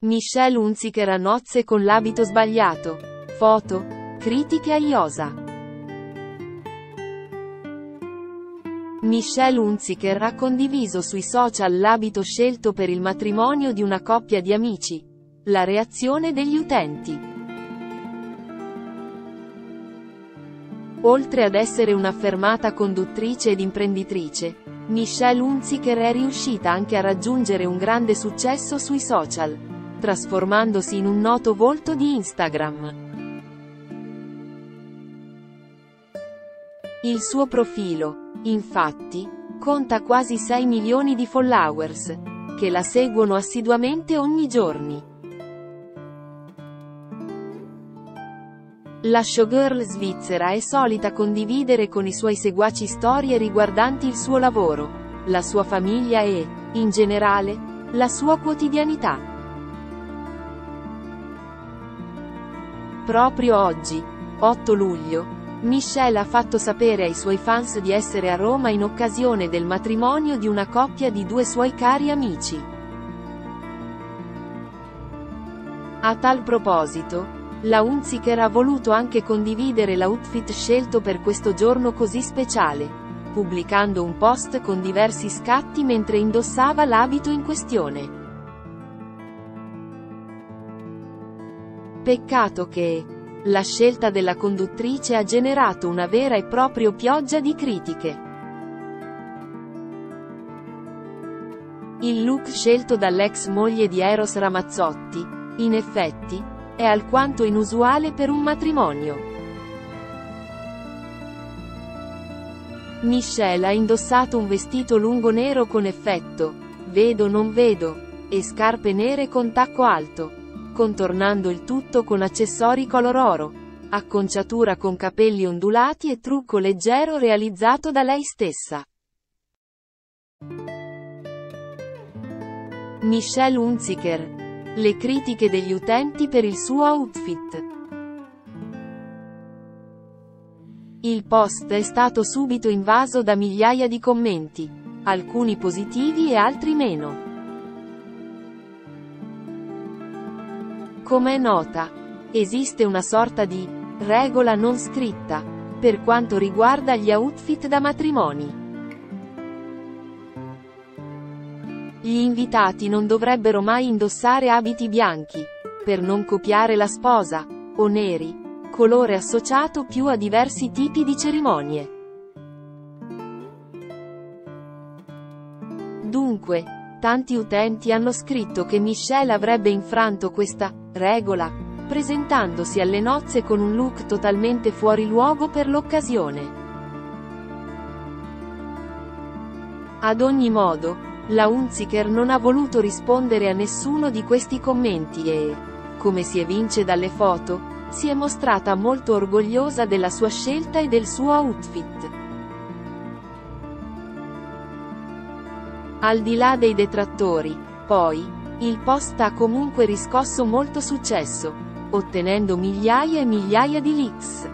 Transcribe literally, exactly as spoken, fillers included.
Michelle Hunziker a nozze con l'abito sbagliato. Foto. Critiche a Iosa. Michelle Hunziker ha condiviso sui social l'abito scelto per il matrimonio di una coppia di amici. La reazione degli utenti. Oltre ad essere un'affermata conduttrice ed imprenditrice, Michelle Hunziker è riuscita anche a raggiungere un grande successo sui social, trasformandosi in un noto volto di Instagram. Il suo profilo, infatti, conta quasi sei milioni di followers, che la seguono assiduamente ogni giorno. La showgirl svizzera è solita condividere con i suoi seguaci storie riguardanti il suo lavoro, la sua famiglia e, in generale, la sua quotidianità. Proprio oggi, otto luglio, Michelle ha fatto sapere ai suoi fans di essere a Roma in occasione del matrimonio di una coppia di due suoi cari amici. A tal proposito, la Hunziker ha voluto anche condividere l'outfit scelto per questo giorno così speciale, pubblicando un post con diversi scatti mentre indossava l'abito in questione. Peccato che la scelta della conduttrice ha generato una vera e propria pioggia di critiche. Il look scelto dall'ex moglie di Eros Ramazzotti, in effetti, è alquanto inusuale per un matrimonio. Michelle ha indossato un vestito lungo nero con effetto "vedo non vedo" e scarpe nere con tacco alto, contornando il tutto con accessori color oro, acconciatura con capelli ondulati e trucco leggero realizzato da lei stessa. Michelle Hunziker. Le critiche degli utenti per il suo outfit. Il post è stato subito invaso da migliaia di commenti, alcuni positivi e altri meno. Come è nota, esiste una sorta di regola non scritta per quanto riguarda gli outfit da matrimoni. Gli invitati non dovrebbero mai indossare abiti bianchi, per non copiare la sposa, o neri, colore associato più a diversi tipi di cerimonie. Dunque, tanti utenti hanno scritto che Michelle avrebbe infranto questa regola, presentandosi alle nozze con un look totalmente fuori luogo per l'occasione. Ad ogni modo, la Hunziker non ha voluto rispondere a nessuno di questi commenti e, come si evince dalle foto, si è mostrata molto orgogliosa della sua scelta e del suo outfit. Al di là dei detrattori, poi, il post ha comunque riscosso molto successo, ottenendo migliaia e migliaia di likes.